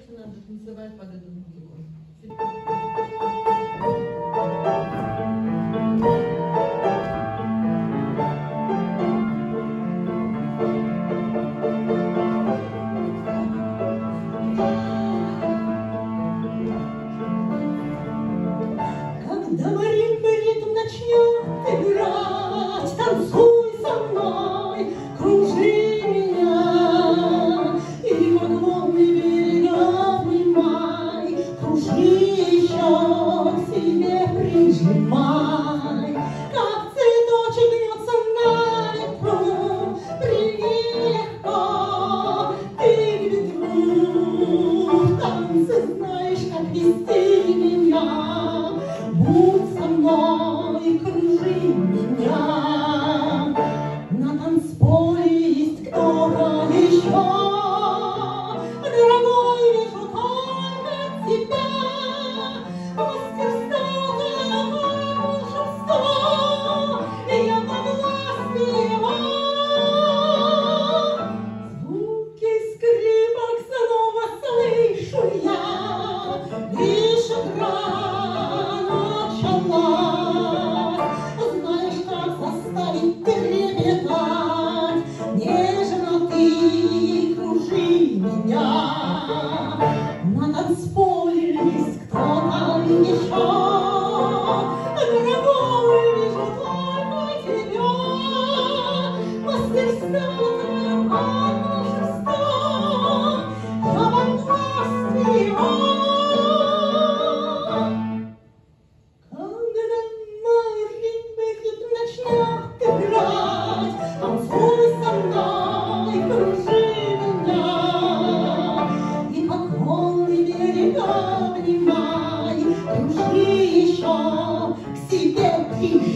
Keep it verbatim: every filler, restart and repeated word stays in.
дальше надо танцевать под эту музыку. Когда маримба ритм начнет играть, танцуй со мной, кружи меня, и как волны берега обнимай, кружи еще, к себе прижимай, как цветочек гнется на ветру, прими легко ты к ветру, в танце знаешь, как вести меня. Будь со мной, кружи меня. На танцполе есть кто-то еще. Дорогой, вижу только тебя. Мастерство, волшебство, и я подвластна его. Звуки скрипок снова слышу я. Лишь игра. Знаешь, как заставить трепетать, нежно ты кружи меня. На танцполе есть кто-то еще. Дорогой, вижу только тебя. Мастерство, волшебство, я подвластна его. Играть, танцуй со мной, кружи меня, и как волны берега обнимай, кружи еще, к себе прижимай.